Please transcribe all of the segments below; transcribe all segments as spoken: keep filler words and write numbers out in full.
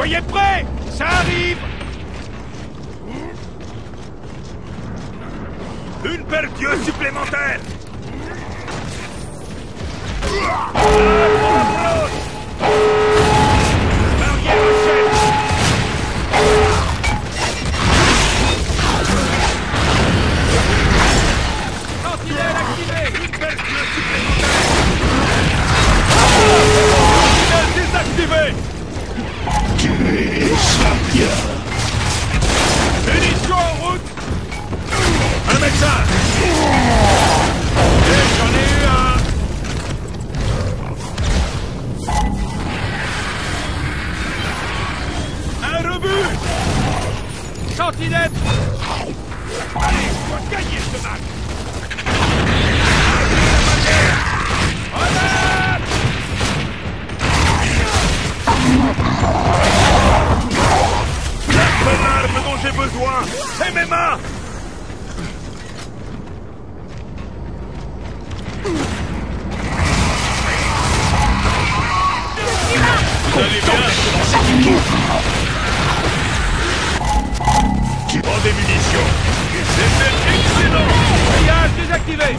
Soyez prêts! Ça arrive! Une percue supplémentaire! Barrière au chef! Sentinelle activée! Une percue supplémentaire! Sentinelle désactivée! Munitions en route! Un médecin! Et j'en ai eu un! Un rebut! Sentinelle! Allez, je dois gagner ce match! Relâche! La seule arme dont j'ai besoin, c'est mes mains! Vous allez bien? Prends des munitions. C'est excellent. Grillage désactivé.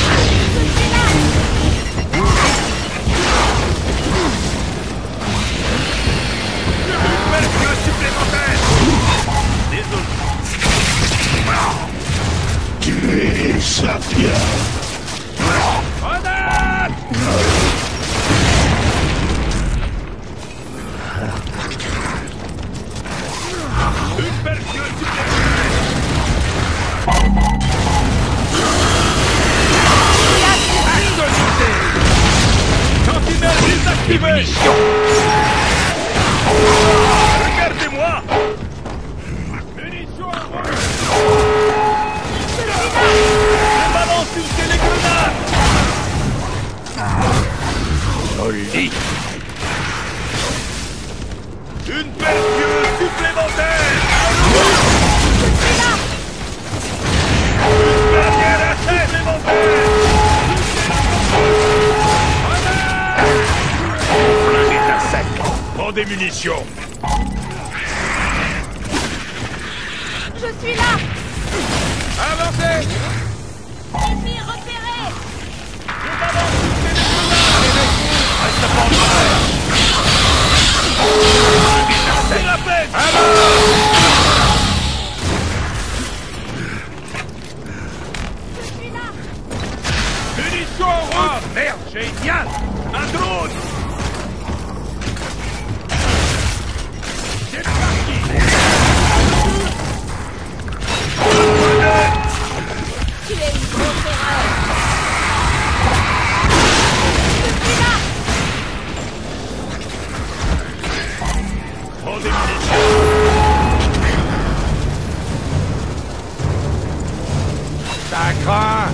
Une percue supplémentaire. Désolé. Tu es sapien. Grenade! Une percue supplémentaire! Actualité! Sentinelle désactivée! Regardez-moi! Munitions en route! Je balance une télégrenade! Joli! Une percue supplémentaire! Une barrière supplémentaire! Flingue est à sec! Prends des munitions! Je suis là! Avancez! Ennemi repéré! Je balance une télégrenade! Reste pas en travers! C'est la peine! Alors! Je suis là! Munitions en route! Ah, merde, génial! Un drone! C'est parti! Tu es une grosse erreur! Je suis là! Prends des munitions! Ça craint!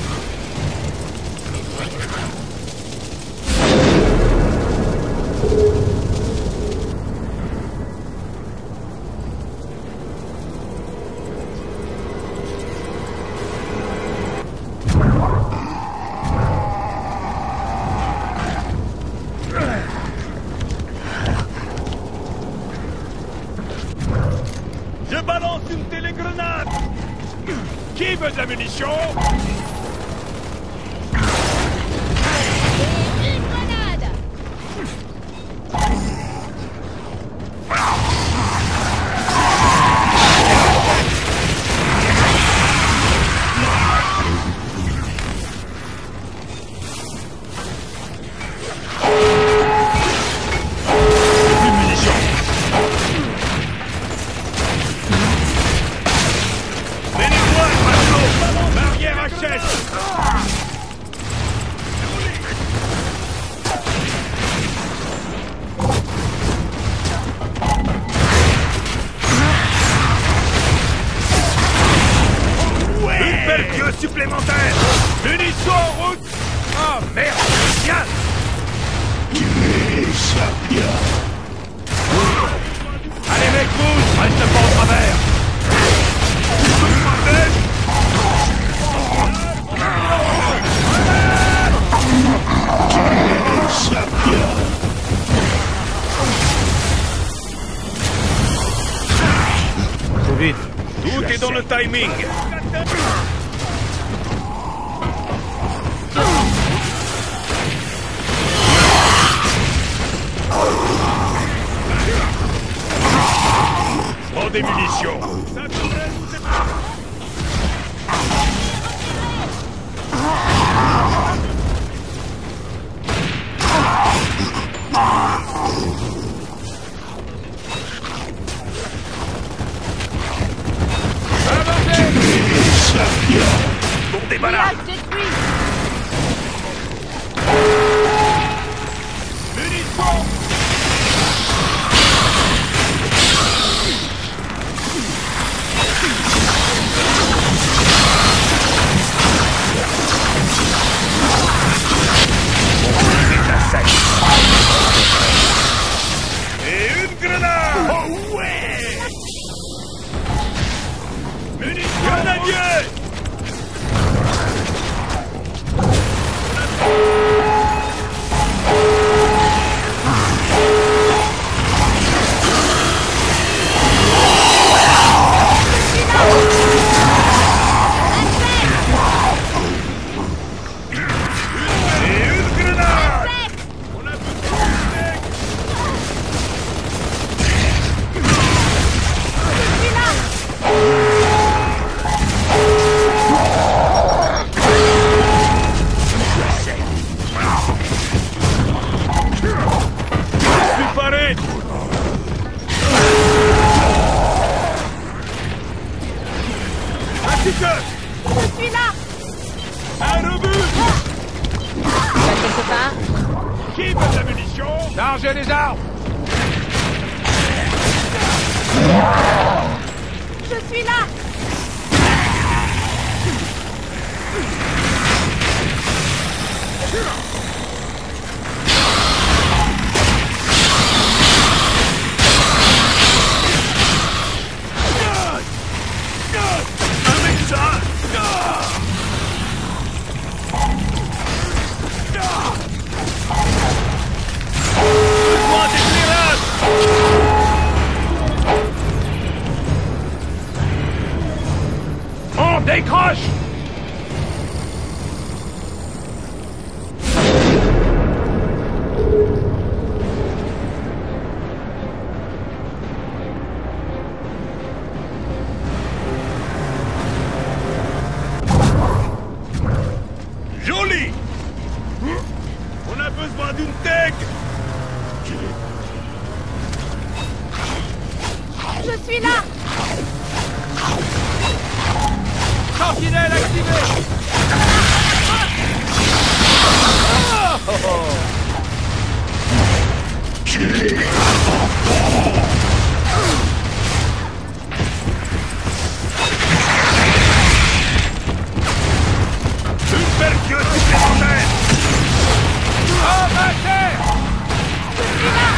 Je balance une télégrenade! Qui veut de la munition? Et une grenade! Plus de munitions! Venez-moi, Marco! Barrière à chaise! Une percue supplémentaire! Munitions en route! Ah merde! Génial! Tu es sapien! Allez mec, bouge! Reste pas au travers! timing. Prends des munitions. Ça devrait nous aider. Bon débarras. Village détruit. Munitions. Et une grenade. Oh ouais. Munitions. Grenadier. Je suis là. Un obus. Là quelque part. Qui veut de la munition? Chargez les armes. Je suis là. Avec ça. Besoin d'éclairage. On décroche. Joli. On a besoin d'une tech. Je suis là. Sentinelle activée. Oh, oh, oh. Une percute supplémentaire. Oh, ma terre. Je suis là.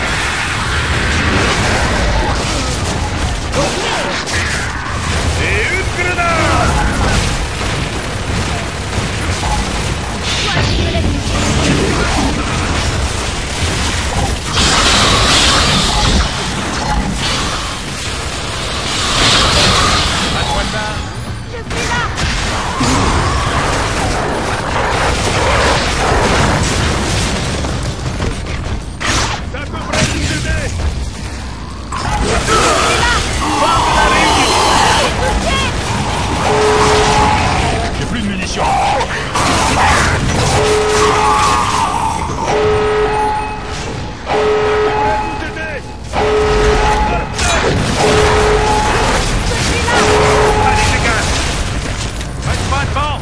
Et une grenade. Toi, tu me laisses. À toi ça. Je suis là. Ça devrait nous aider. J'ai plus de munitions. Allez, dégage. Reste pas devant.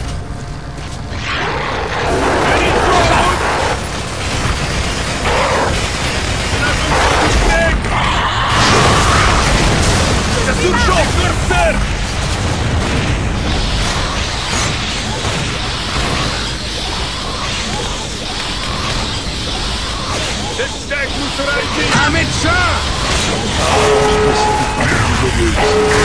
Munitions en route. On a besoin de tech. C'est toujours Corsair. Cette tech nous sera utile. Un médecin.